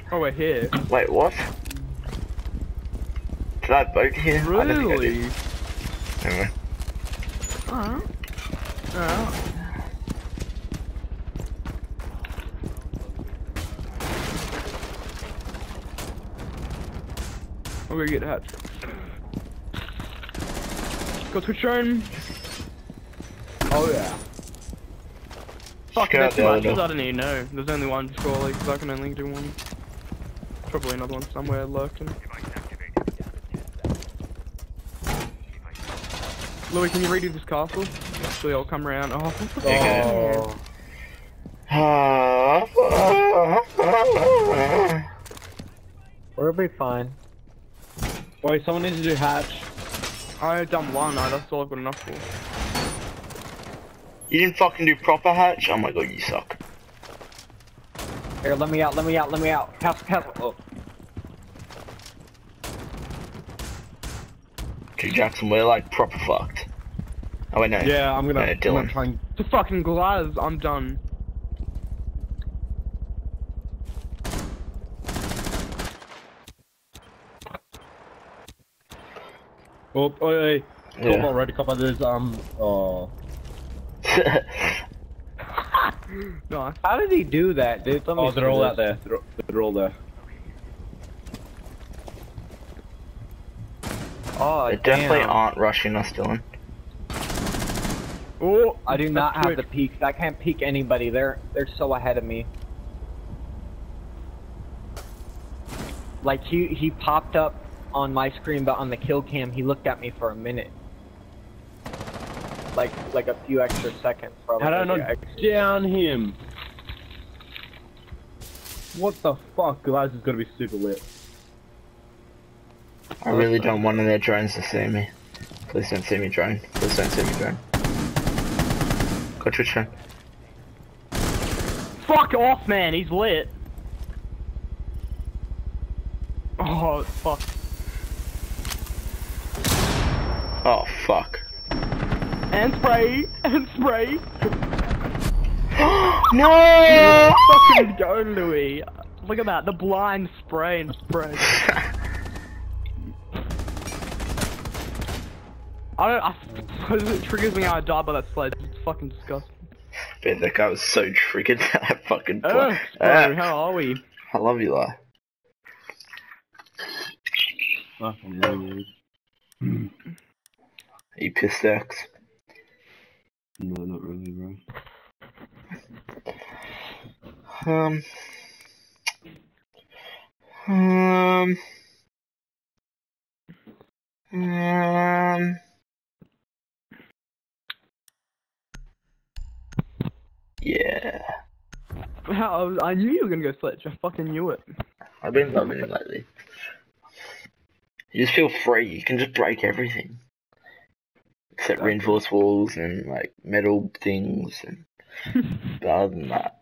Oh, we're here. Wait, what? Did I vote here? I don't think I Really? did. Anyway. Alright. Alright. I'm gonna get hatch. Got Twitch drone. Oh yeah. Fuck, Scout there's too the much. I other. don't even know. There's only one score, because I can only do one. Probably another one somewhere lurking. Louis, can you redo this castle? Actually, I'll come around. Oh, We'll be fine. Wait, someone needs to do hatch. I done one. That's all I've got enough for. You didn't fucking do proper hatch? Oh my god, you suck. Here, let me out, let me out, let me out. Castle. Oh. Okay, Jackson, we're like proper fucked. Oh wait, no. Yeah, I'm gonna Dylan. try and... The fucking glass. I'm done. Oh, hey. Yeah. Cop already, cop there's, oh. Nice. How did he do that, dude? Oh, they're all out there. They're all there. Oh, They definitely aren't rushing us, Dylan. Oh, I do not that's have the peeks. I can't peek anybody. They're so ahead of me. Like he popped up on my screen, but on the kill cam, he looked at me for a minute. Like a few extra seconds, probably. How did I not down him? What the fuck? Glass is gonna be super lit. I really don't want one of their drones to see me. Please don't see me, drone. Please don't see me, drone. Got Twitch drone. Fuck off, man. He's lit. Oh, fuck. Oh, fuck. And spray. And spray. No! Fucking go, Louis. Look at that. The blind spray and spray. It triggers me how I die by that sledge. It's fucking disgusting. Man, that guy was so triggered that I fucking Oh, bro, how are we? I love you, Lai. Fucking really weird. Are you pissed, X? No, not really, bro. Yeah. I knew you were gonna go sledge. I fucking knew it. I've been loving it lately. You just feel free. You can just break everything. Except reinforced walls and like metal things and but other than that.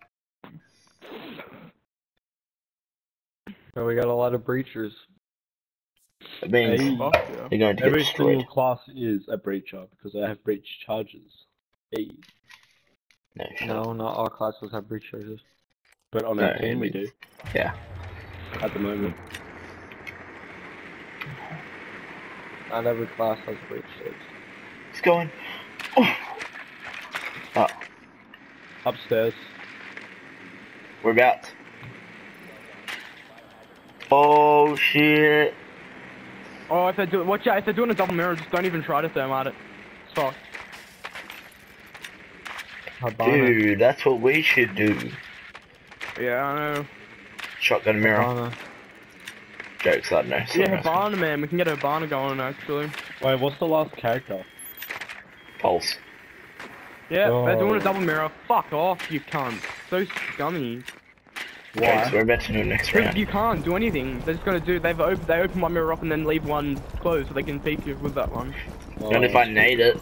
So we got a lot of breachers. It means Hey. Fuck yeah. you're going to get Every destroyed. single class is a breacher because I have breach charges. Hey. No, shut No, up. not all classes have breach charges. But on No, our team we do. Yeah. At the moment. Not every class has breach charges. It's going. Oh. Oh, Upstairs. we're about. Oh shit. Oh, if they're doing, watch out, if they're doing a double mirror, just don't even try to thermite it. It's fucked. Dude, that's what we should do. Yeah, I know. Shotgun mirror. Habana. Jokes, I don't know. Yeah, Habana, man. We can get a Habana going, actually. Wait, what's the last character? Pulse. Yeah, they're doing Oh. a double mirror. Fuck off, you cunt. So scummy. Okay, so we're about to do next Because round. you can't do anything. They're just gonna do. They open one mirror up and then leave one closed so they can peek you with that one. And if I need it.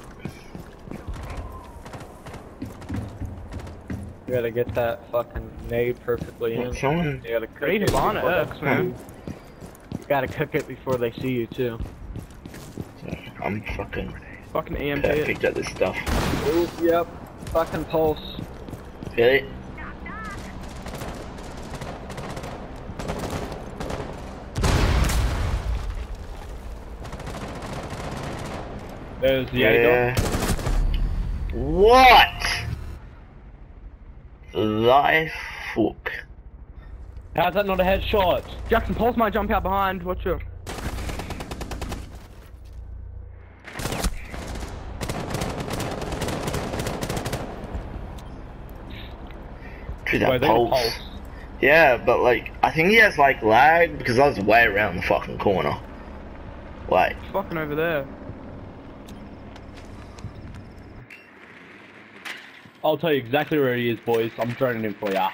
You gotta get that fucking nade perfectly in. Someone. You gotta cook Great it Habana before irks, they- man. You gotta cook it before they see you too. I'm fucking Fucking EMP it. perfect at this stuff. Ooh, yep. Fucking pulse. Really? There's the Yeah. What? Thy fuck. How's that not a headshot? Jackson, Pulse might jump out behind. Watch out. Dude, that Wait, they got pulse. Yeah, but like, I think he has like lag because I was way around the fucking corner. Like, It's fucking over there. I'll tell you exactly where he is, boys. I'm droning him for ya.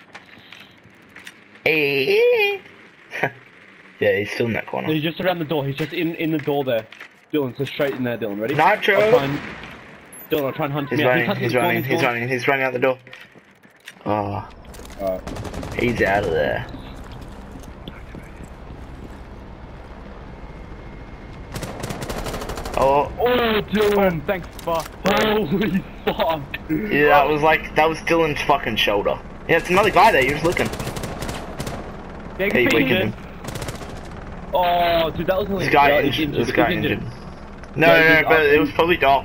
yeah, he's still in that corner. He's just around the door. He's just in the door there. Dylan, so straight in there, Dylan. Ready? Nitro! Dylan, I'll try and hunt He's him out. running, he's running, he's running, he's running out the door. Oh, Alright. he's out of there. Oh, Oh, Dylan! Thanks, fuck. Holy fuck! yeah, that was Dylan's fucking shoulder. Yeah, it's another guy there, you're just looking. Yeah, Hey, you we can can. Oh, dude, that was only This guy that was injured. injured. This guy He's injured. No, Yeah, no, but it was probably Doc.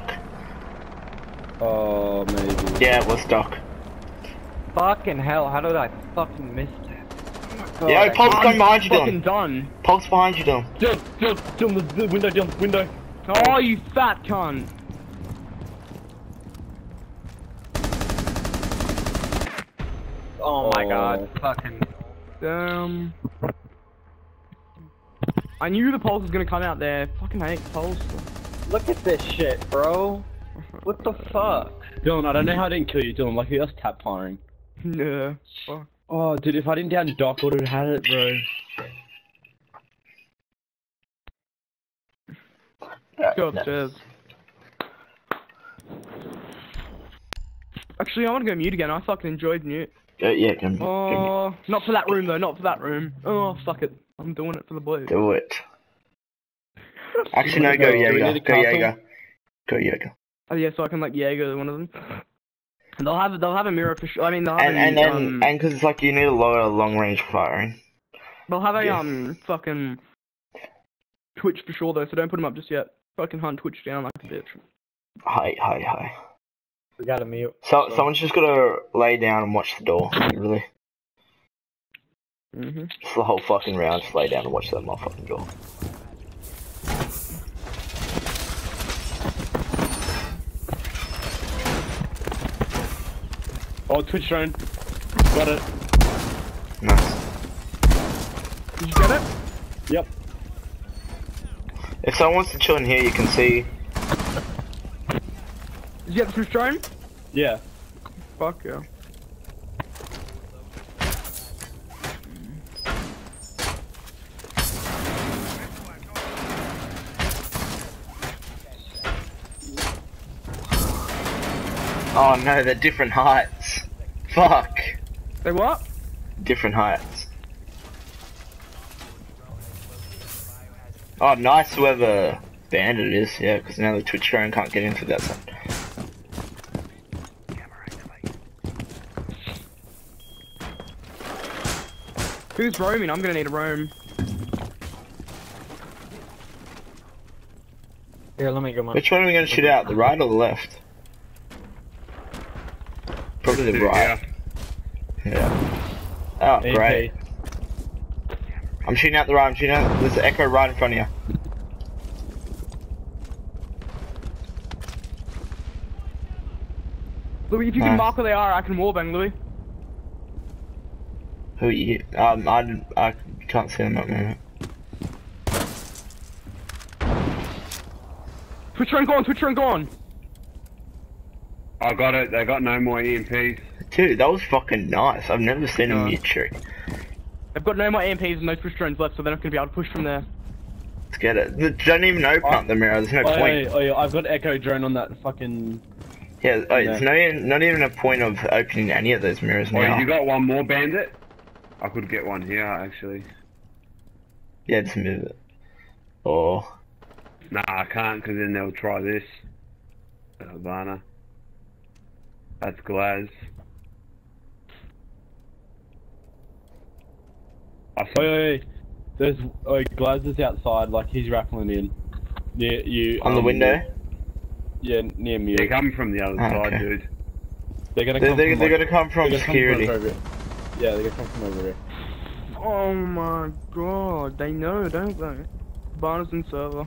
Oh, maybe. Yeah, it was Doc. Fucking hell, how did I fucking miss that? Oh my Yeah, God, Pulse I'm coming behind you, fucking Dylan. done. Pulse behind you, Dylan. Dylan, the window, Dylan, window. Oh, you fat cunt. Oh my Oh. God, fucking. I knew the pulse was gonna come out there. Fucking hate pulse. Look at this shit, bro. What the fuck? Dylan, I don't know how I didn't kill you, Dylan. Like, he was tap firing. Yeah. Fuck. Oh, dude, if I didn't down Doc, I would have had it, bro. Let's go upstairs. Actually, I wanna go mute again. I fucking enjoyed mute. Yeah, can Oh, not for that room though. Not for that room. Oh, fuck it. I'm doing it for the boys. do it. Actually, no, go Do we Jaeger. need a Go castle? Jaeger. Go Jaeger. Oh yeah, so I can like Jaeger one of them. And they'll have a mirror for sure. I mean, they'll have And because it's like you need a lower long range firing. they'll have a yes. fucking Twitch for sure though. So don't put them up just yet. Fucking hunt Twitch down like a bitch. Hi. We gotta mute. So someone's just gotta lay down and watch the door. Really, Mhm. it's the whole fucking round. Just lay down and watch that motherfucking door. Oh, Twitch drone. Got it. Nice. Did you get it? Yep. If someone wants to chill in here, you can see. Did you get the Twitch drone? Yeah. Fuck yeah. Oh no, they're different heights. Fuck. They what? Different heights. Oh, nice whoever bandit is, yeah, because now the Twitch drone can't get into that side. Who's roaming? I'm gonna need a roam. Here, let me go. Which one are we going to shoot out, the right or the left? Probably the right. Yeah. Oh, great. I'm shooting out the right, I'm shooting out. There's the Echo right in front of you. Louis, if you can mark where they are, I can wallbang, Louis. Who are you? I can't see them at the moment. Twitch drone gone, Twitch drone gone. I got it. They got no more EMPs. Dude, that was fucking nice. I've never seen a mute trick. They've got no more EMPs and no Twitch drones left, so they're not gonna be able to push from there. Let's get it. Don't even open up the mirror, there's no point. Oh, yeah, I've got Echo drone on that fucking... Yeah, it's not even a point of opening any of those mirrors Oh, now. you got one more bandit? I could get one here, actually. Yeah, just move it. Or... Nah, I can't, because then they'll try this. Havana. That's Glaz. There's Glaz is outside, like he's rattling in. Near you. On the window? Yeah, near me. They're coming from the other side, okay. dude. They're gonna They're, come they're, from, they're like, gonna come from they're gonna come security. over here. Yeah, they're gonna come from over here. Oh my god, they know, don't they? Barnes and server.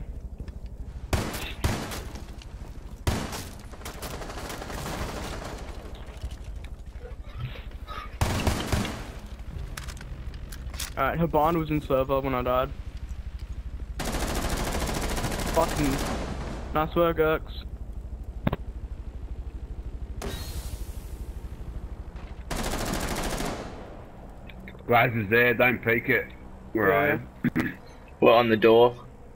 Alright, Habana was in server when I died. Fucking nice work, Urx. Glass is there, don't peek it. Where I am. Well, on the door.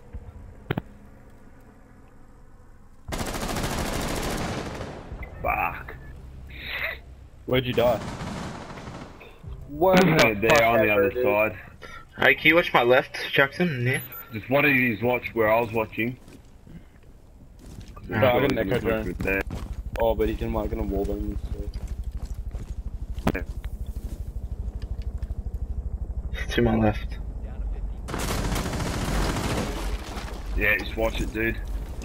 Fuck. Where'd you die? Where the They're fuck on the ever, other dude? side. Hey, can you watch my left, Jackson? Yeah. Just what did he watch where I was watching? No, I got an echo drone. With there. Oh, but he can like gonna wall them. So. To my left. Yeah, just watch it, dude.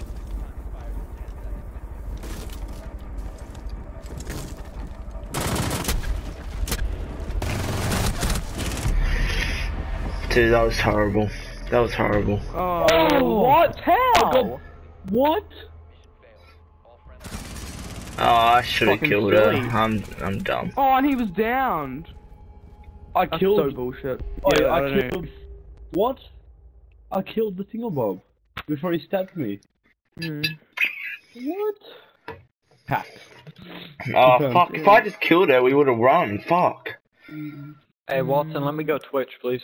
Dude, that was horrible. That was horrible. Oh, what? How? What? Oh, I should have Fucking killed silly. her. I'm dumb. Oh, and he was downed. I That's killed. so bullshit. Oh, Yeah, I don't know. killed. What? I killed the thingamabob before he stabbed me. Hmm. What? Hack. Oh, Confirmed. fuck. If I just killed her, we would have run. Fuck. Hey, Watson, let me go Twitch, please.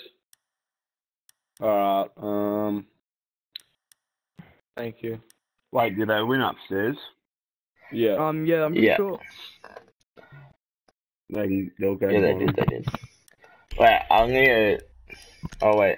Alright, Thank you. Wait, did they win upstairs? yeah. Yeah, I'm pretty Yeah. sure. They'll go. Yeah, they bottom. did, they did. Wait, I'm gonna... Oh, wait.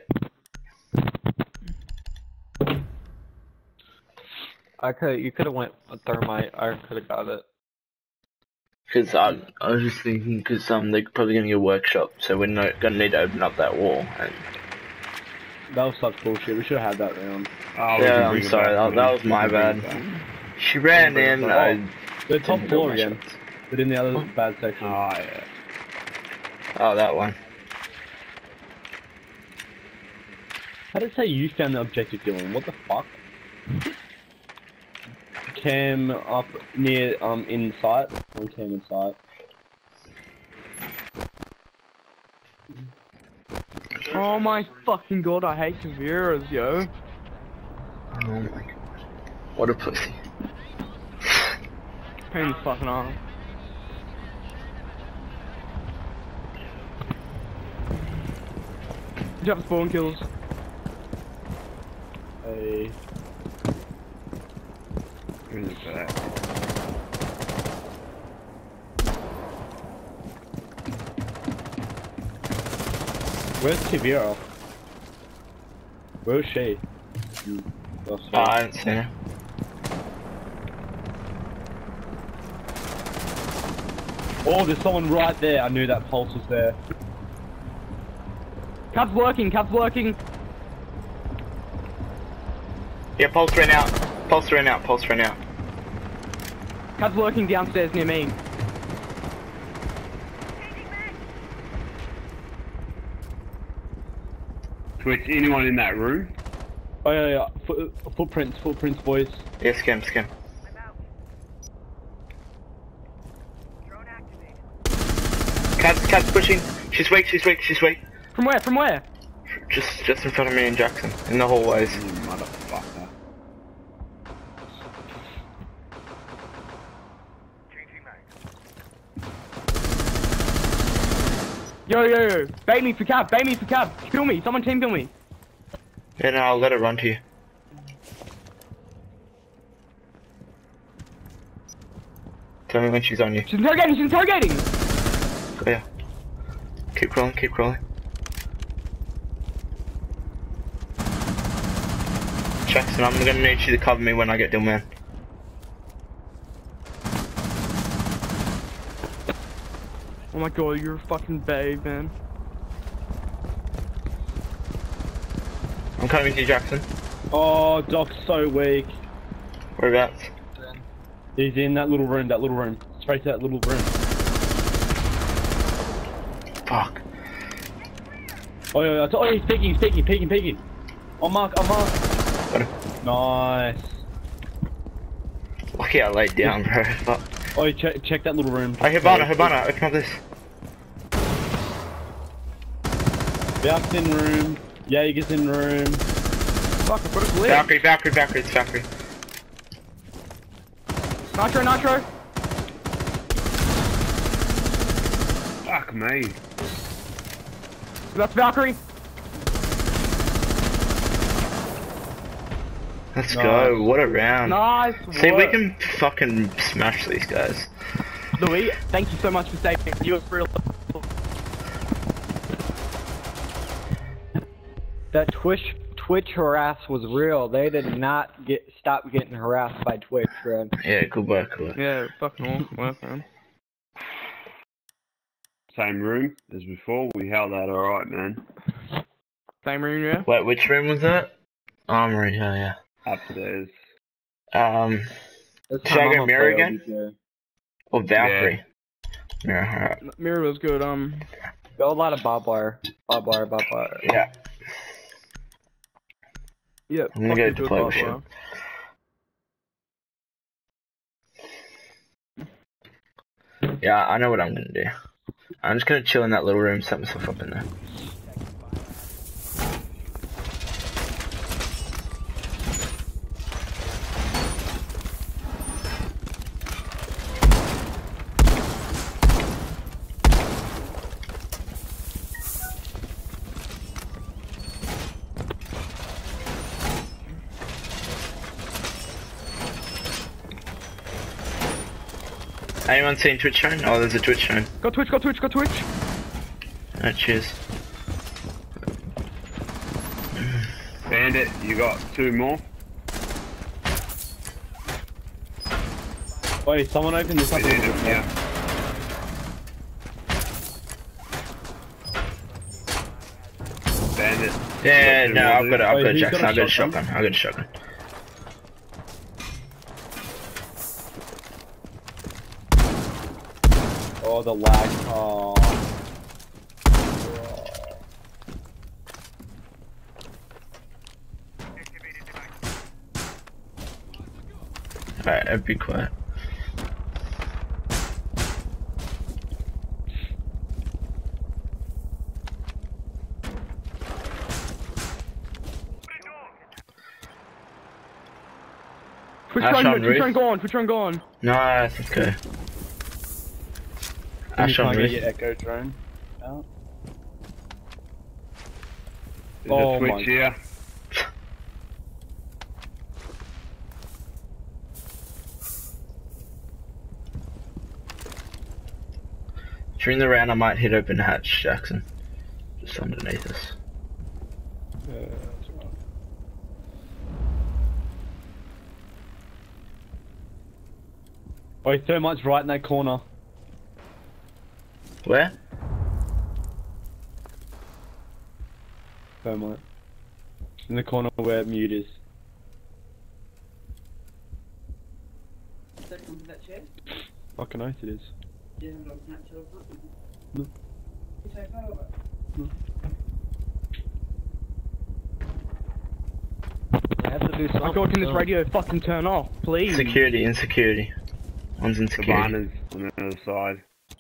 You could have went a thermite. I could have got it. Because I was just thinking, because they're probably gonna get a workshop, so we're not gonna need to open up that wall. And That was such bullshit. We should have had that round. Oh, we can yeah, bring I'm it sorry, back. that was We my can bring bad. it back. She ran in, The top didn't floor do again, much. but in the other bad section. Oh, yeah. Oh, that one. How did it say you found the objective, Dylan? What the fuck? Cam up near in sight. One cam in sight. Oh my fucking god, I hate Kaviras, yo. Oh my god. What a pussy. Pain in the fucking arm. Did you have spawn kills? Hey. Bring it back. Where's Kivira? Where is she? Oh, sorry. I haven't seen her. Oh, there's someone right there. I knew that pulse was there. Cub's working, Cub's working. Yeah, pulse ran out. Pulse ran out, pulse ran out. Cub's working downstairs near me. Twitch, anyone in that room? Oh yeah, yeah. Footprints, boys. Yeah, skim. Cat's pushing. She's weak. From where? From where? Just in front of me and Jackson, in the hallways. You motherfucker. Yo. Bait me for Cab, Kill me, someone team kill me. Yeah, no, I'll let her run to you. Tell me when she's on you. She's interrogating! Oh, yeah. Keep crawling. Jackson, I'm gonna need you to cover me when I get down, man. Oh my god, you're a fucking babe, man. I'm coming to you, Jackson. Oh, Doc's so weak. Whereabouts? He's in that little room, Straight to that little room. Fuck. Oh, yeah, oh, he's peeking. On mark. Got him. Nice. Lucky I laid down, bro. Fuck. Oh, check that little room. Oh, Hibana, open up this. Valk's in room. Jaeger's in room. Fuck, I put a glitch. Valkyrie, it's Valkyrie. Nitro. Fuck me. That's Valkyrie. Let's go, what a round. Nice. See, we work. can fucking smash these guys. Louis, thank you so much for saving me. You were real. That Twitch harass was real. They did not stop getting harassed by Twitch, bro. Yeah, good work. Yeah, fucking awesome work, man. Same room as before. We held that alright, man. Same room, yeah? Wait, which room was that? Armory, yeah. Upstairs. This Should time I go I'm mirror gonna play again? OBJ. Or Valkyrie? Mirror, alright. Mirror was good, Go a lot of barbed wire. Yeah, yeah. I'm gonna go deploy with you. Yeah, I know what I'm gonna do. I'm just gonna chill in that little room, set myself up in there. Anyone seen Twitch shown? Oh, there's a Twitch shown. Go Twitch. Oh, cheers. Bandit, you got 2 more? Wait, someone open this up a little bit more. Yeah. Bandit. Yeah, no, I've got Oh, a he's Jackson. got a I've got a shotgun? shotgun. I've got a shotgun. Oh, the lag. Oh. Alright, be quiet. Twitch run, go on. Nice, let's go. Ash on Get roof. your echo drone out. There's Oh a my Twitch here. During the round, I might hit open hatch, Jackson. Just underneath us. Yeah, that's right. Oh, thermite's right in that corner. Where? Thermite. In the corner where mute is. Fucking oath it is. No. I have to do something. God, can this radio fucking turn off, please? Insecurity. One's in security. Cabana's on the other side.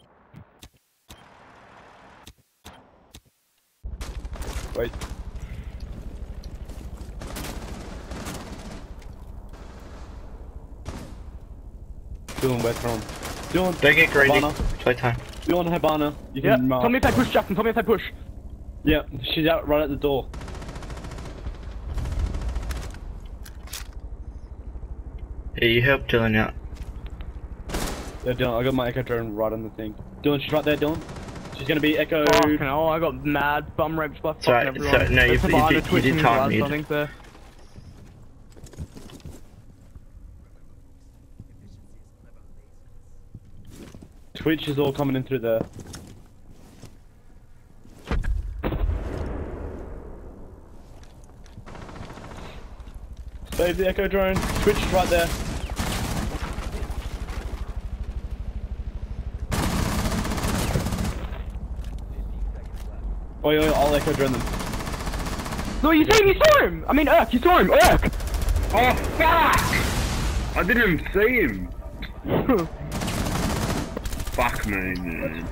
Wait. Dylan, where's from? Dylan, Don't get greedy. Habana. Playtime. Dylan, Habana. You Yeah, can mark. tell me if they push, Jackson, tell me if they push. Yeah, she's out right at the door. Yeah, you help Dylan out. Yeah, Dylan, I got my echo drone right on the thing. Dylan, she's right there, Dylan. She's gonna be echoed. Fucking hell, I got mad bum raped by Sorry, fucking everyone. no, There's you Havana did twitching time as mute. I think there. Twitch is all coming in through there. Save the echo drone. Twitch is right there. Oh yeah, I'll echo drone them. No, you saw him! I mean, Urk, you saw him! Urk! Oh fuck! I didn't even see him. Fuck me, man.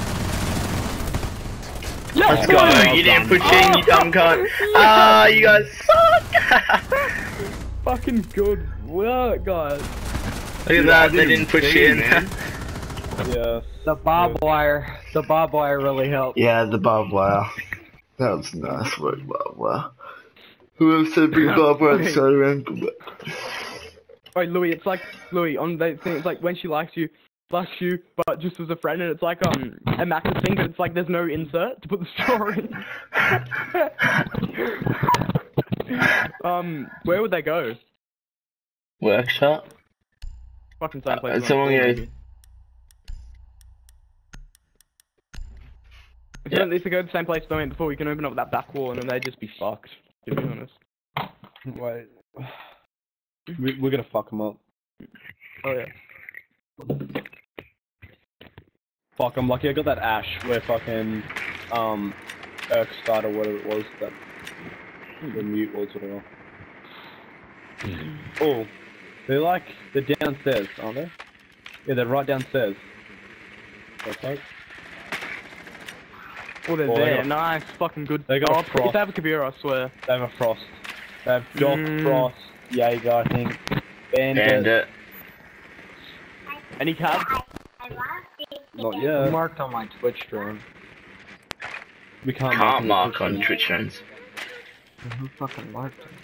Yes, Let's go, you didn't push in, you dumb cunt. Ah, you guys suck! Fucking good work, guys. Look at that, they didn't push see in. him, man. Yeah. The barbed wire really helped. Yeah, the barbed wire. That was nice work, barbed wire. Whoever said bring barbed wire outside her ankle, but... Wait, Louis, it's like, Louis, on that thing, it's like when she likes you, but just as a friend, and it's like, a Max's thing, but it's like there's no insert to put the straw in. Where would they go? Workshop? Fucking same place. Someone goes... If they go to the same place as before, we can open up that back wall, and then they'd just be fucked, to be honest. Wait. We're gonna fuck them up. Oh yeah. Fuck, I'm lucky I got that ash where fucking, Urk started or whatever it was, that, the mute was, whatever. Oh, they're downstairs, aren't they? Yeah, they're right downstairs. Okay. Oh, they're Oh, they there. got- Nice, fucking good. they got Oh, frost. if they have a Kabira, I swear. They have a Frost. They have Doc, Frost, Jaeger, I think. Bandit. Any cab? Not yet. Marked on my Twitch stream. We can't Can't mark mark on Twitch streams. Who fucking marked him?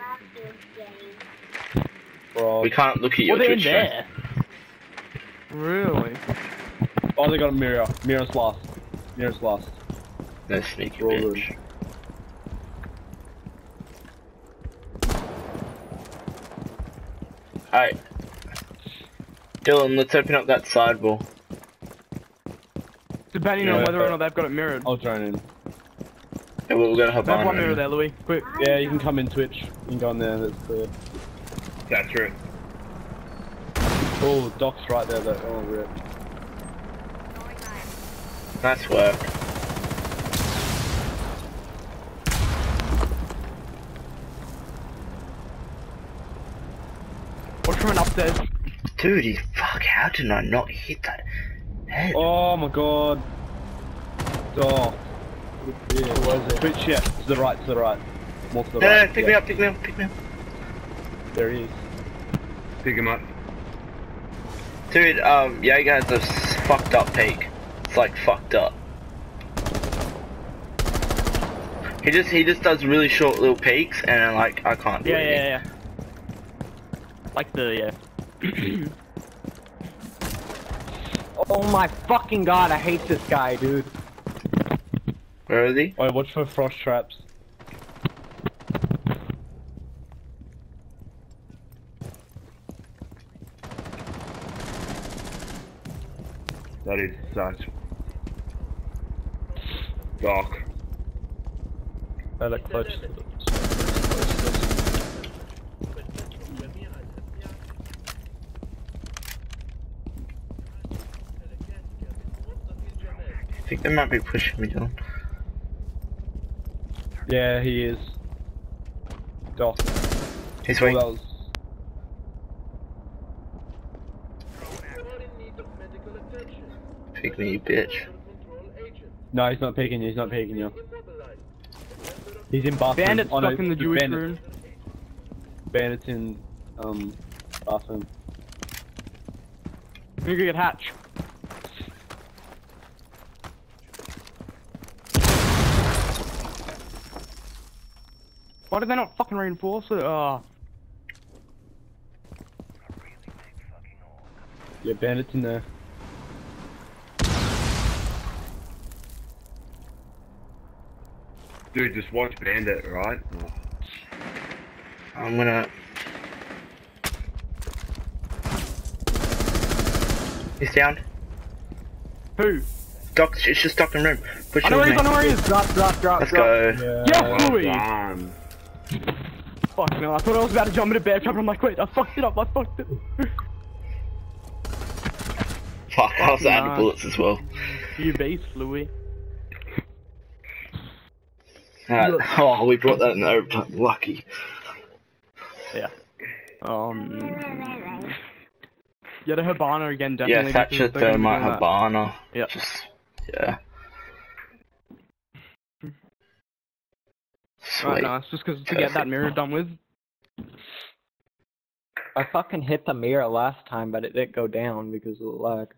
Frost. We can't look at your Well, they're in Twitch stream. there. Really? Oh, they got a mirror. Mirror's last. Mirror's last. No sneaky Roll bitch. Alright. Dylan, let's open up that sidewall. Depending on whether or not they've got it mirrored. I'll join in. Yeah, we're gonna have They have one mirror there, Louis. Quick. Yeah, you can come in Twitch. You can go in there, that's clear. That's it. Oh, Doc's right there though. Oh, rip. Nice work. Watch from an upstairs. Dude, fuck, how did I not hit that head? Oh my god. Oh. Yeah, where's it? Twitch, yeah. To the right, to the right. More to the No, right. no, pick me up, pick me up, pick me up. There he is. Pick him up. Dude, Jaeger has a fucked up peak. It's like fucked up. He just does really short little peaks, and then, like, I can't do anything. Yeah. Like the, Oh my fucking god, I hate this guy, dude. Where is he? Alright, watch for frost traps. That is such. Doc. I like clutch. I think they might be pushing me down. Yeah, he is. Doc. He's Oh, weak. that was... Pick me, you bitch. No, he's not peeking you, he's not peeking you. He's in bathroom. Bandit's Oh, no, stuck in the Jewish bandit. room. Bandit's in, bathroom. You can get hatch. Why did they not fucking reinforce it? Oh. Yeah, Bandit's in there. Dude, just watch Bandit, right? Oh. I'm gonna... He's down. Who? Doc, it's just Doc in room. Push I him know where with he is, I know me. where he is. Drop. Let's go. Yeah. Yes, Well Louis! done. Fuck no, I thought I was about to jump in a bear trap and I'm like, wait, I fucked it up, I fucked it. Fuck, I was out Nah. of bullets as well. You beast, Louis. Oh, we brought that in the overtime. Lucky. Yeah, the Hibana again, definitely. Yeah, Thatcher, because they're gonna be Thermite, doing that. Hibana. Yeah. Just, yeah. Right, Sweet. nice. Just because to get that mirror done with. I fucking hit the mirror last time, but it didn't go down because of the lag.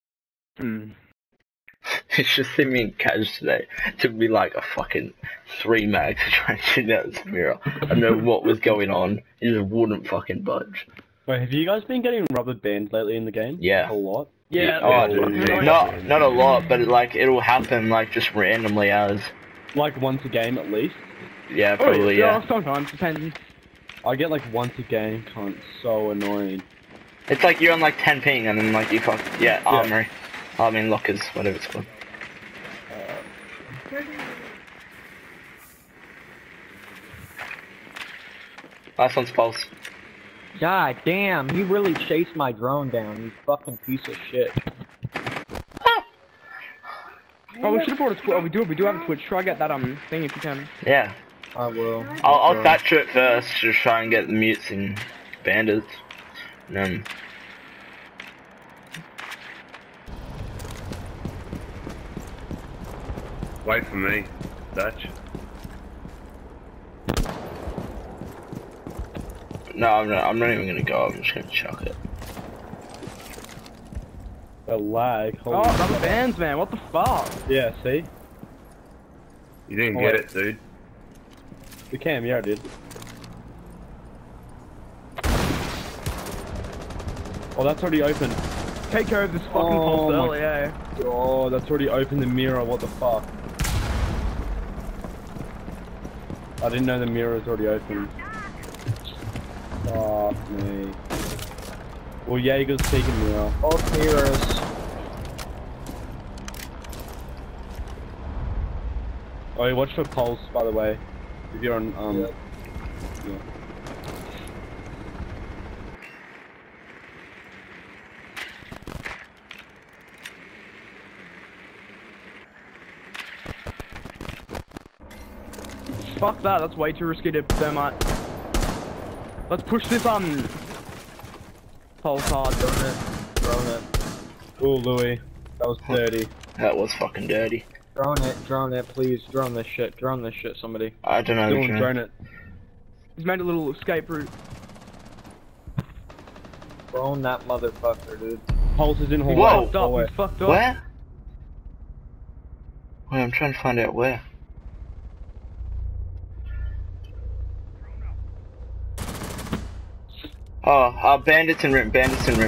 It's just him and Kaz today. It took me like a fucking 3 mags to try and shoot out this mirror. I don't know what was going on. It just wouldn't fucking budge. Wait, have you guys been getting rubber banned lately in the game? Yeah. A lot? Yeah. Oh, dude. not a lot, but it'll happen like just randomly as. Like once a game at least? Yeah, probably, yeah. Sometimes, depending. I get like once a game, cunt, so annoying. It's like you're on like 10 ping and then like you fuck, yeah, armory. I mean lockers, whatever it's called. Last one's pulse. God damn, he really chased my drone down, you fucking piece of shit. Oh, we should have brought a Twitch. Oh, we do have a Twitch. Try get that thing if you can. Yeah. I will. I'll Thatcher it first, just try and get the mutes and bandits. And then Wait for me, Dutch. no, I'm not even gonna go. I'm just gonna chuck it. The lag, holy Oh, rubber bands, man. What the fuck? Yeah, see? You didn't Oh, get wait. it, dude. The cam, yeah I did. Oh, that's already open. Take care of this fucking Oh pulse my early, yeah. Oh, that's already opened the mirror, what the fuck? I didn't know the mirror was already open. Fuck me. Well, Jaeger's taking mirror. Both mirrors. Oh, watch for pulse, by the way. If you're on, yeah. Fuck that. That's way too risky to thermite. Let's push this pulse hard. Drone it. Oh, Louis. That was dirty. That was fucking dirty. Drone it, please. Drone this shit, somebody. I don't know. Dylan, drone it. He's made a little escape route. Drone that motherfucker, dude. Pulse is in hallway. Whoa! Fucked up. Hallway. He's fucked up. Where? Wait, I'm trying to find out where. Oh, bandits in room,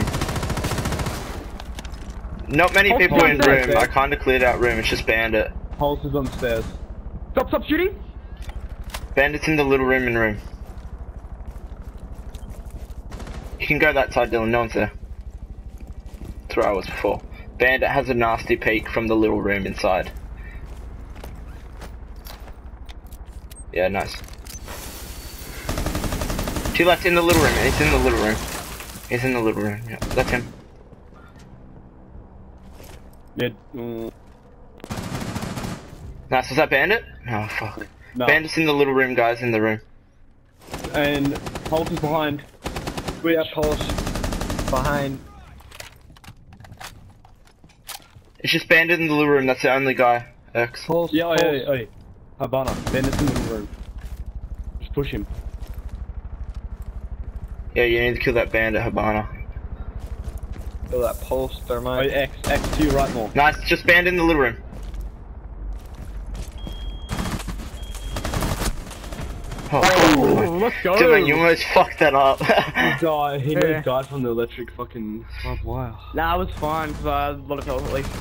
Not many Hold people on, in there, room. I kinda cleared out room, it's just bandit. Pulse is on stairs. Stop shooting. Bandit's in the little room in room. You can go that side, Dylan, no one's there. That's where I was before. Bandit has a nasty peek from the little room inside. Yeah, nice. To your left in the little room, he's in the little room. He's in the little room, yeah, that's him. Yeah. Nice, was that Bandit? Oh, fuck. No. Bandit's in the little room, guys, in the room. And Pulse is behind. Switch. Yeah, pulse. Behind. It's just Bandit in the little room, that's the only guy. X. Pulse. Yeah, pulse. yeah. Havana. Bandit's in the room. Just push him. Yeah, you need to kill that Bandit, Habana. Feel that pulse, Oh, thermite. X to your right more. Nice, just Bandit in the little room. Oh, let's go. Dylan, you almost fucked that up. He Yeah. died from the electric fucking barbed wire. Nah, it was fine because I had a lot of health at least.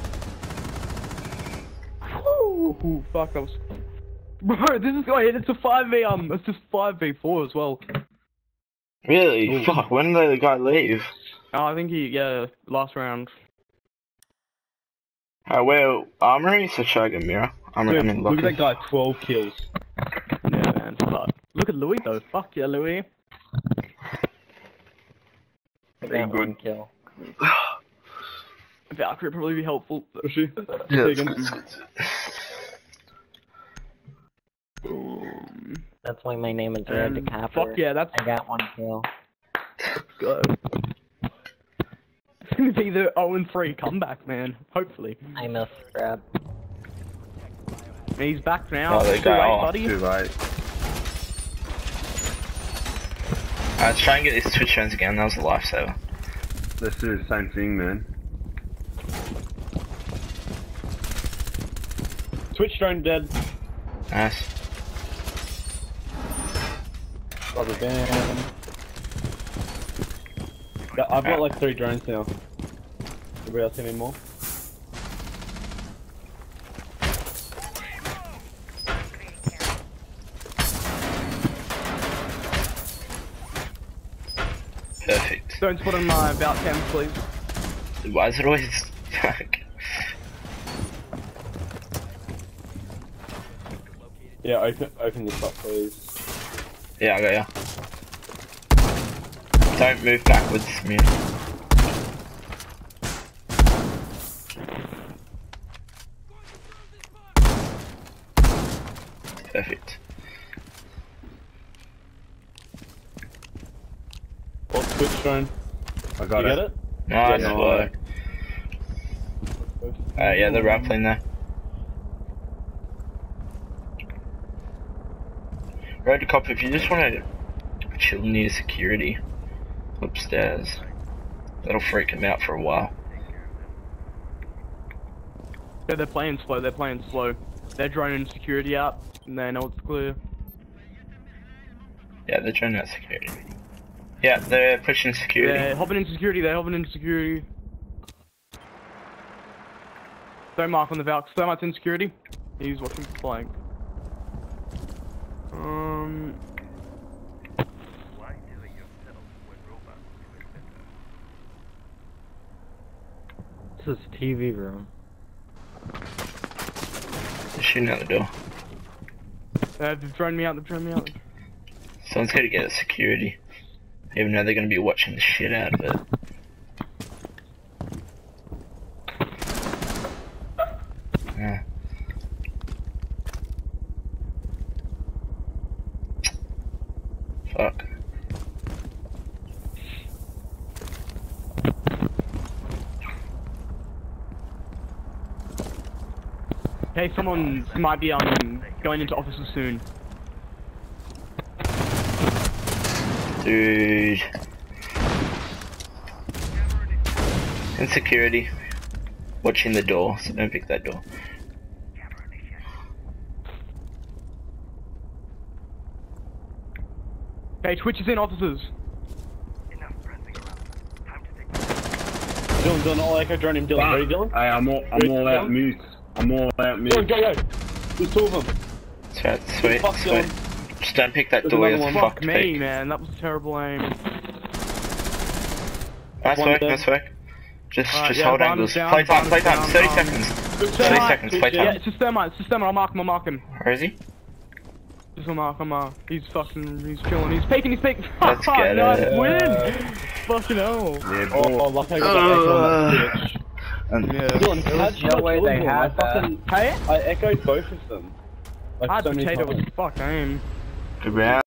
Ooh, fuck, I was. Bro, this is going. It's a 5v. It's just 5v4 as well. Really? Ooh. Fuck, when did the guy leave? Oh, I think yeah, last round. Where Armory? So should I get mirror? I'm Dude, in look at lockers. that guy, 12 kills. Yeah, man. Fuck. Look at Louis though. Fuck yeah, Louis. That one kill. Valkyrie would probably be helpful. Was she? Yeah, Take him. it's good. That's why my name is Red DeCapper. Fuck yeah, that's I got 1 kill. good. It's gonna be the 0-3 comeback, man. Hopefully. I miss Scrap. He's back now. Oh, they Too go late, off. buddy. Too late. Let's try and get these Twitch friends again. That was a lifesaver. Let's do the same thing, man. Twitch drone dead. Nice. Rubber band. Yeah, I've got like 3 drones now. Anybody else any more? Perfect. Don't put on my about 10, please. Why is it always... Yeah, open this up, please. Yeah, I got ya. Don't move backwards, man. Perfect. What's Twitch drone? I got You it. get it? Nice Yeah, no, work. Yeah, they're rappling there. Road to cop, if you just want to chill near security upstairs, that'll freak him out for a while. Yeah, they're playing slow. They're playing slow. They're droning security out, and they know it's clear. Yeah, they're trying out security. Yeah, they're pushing security. They're hopping in security. They're hopping in security. Thermark on the Valks. Thermark's in security. He's watching flank. This is TV room. They're shooting out the door. They've thrown me out. They've thrown me out. Someone's got to get at security. Even though they're going to be watching the shit out of it. Yeah. Fuck. Hey, someone might be going into offices soon. Dude. Insecurity. Watching the door, so don't pick that door. Hey, Twitch is in offices. Dylan, all echo drone him, Dylan. Ready, Dylan? Hey, I'm all out mute. I'm all out mute. Dylan, go! There's 2 of them. That's right, sweet, Fuck sweet. Dylan. Just don't pick that There's door, another it's one. a Fuck fucked me, pick. man. That was a terrible aim. Nice One work, dead. nice work. Just Yeah, hold Barnes angles. down, Play time, Barnes down, 30 Barnes. seconds. Good 30 shot. seconds, play Yeah, time. it's just Thermite. It's just Thermite. I'll mark him. I'll mark him. Where is he? Just mark him. He's chilling. He's peeking. He's peeking. Let's get nice it. win. Fucking hell. Yeah, Oh, boy. lucky I got that echo on that bitch. Yeah. Dylan, how'd you no not way kill they him? had I that. fucking... Hey, I echoed both of them. Like hard so many potato times. was fuck aim. Good round.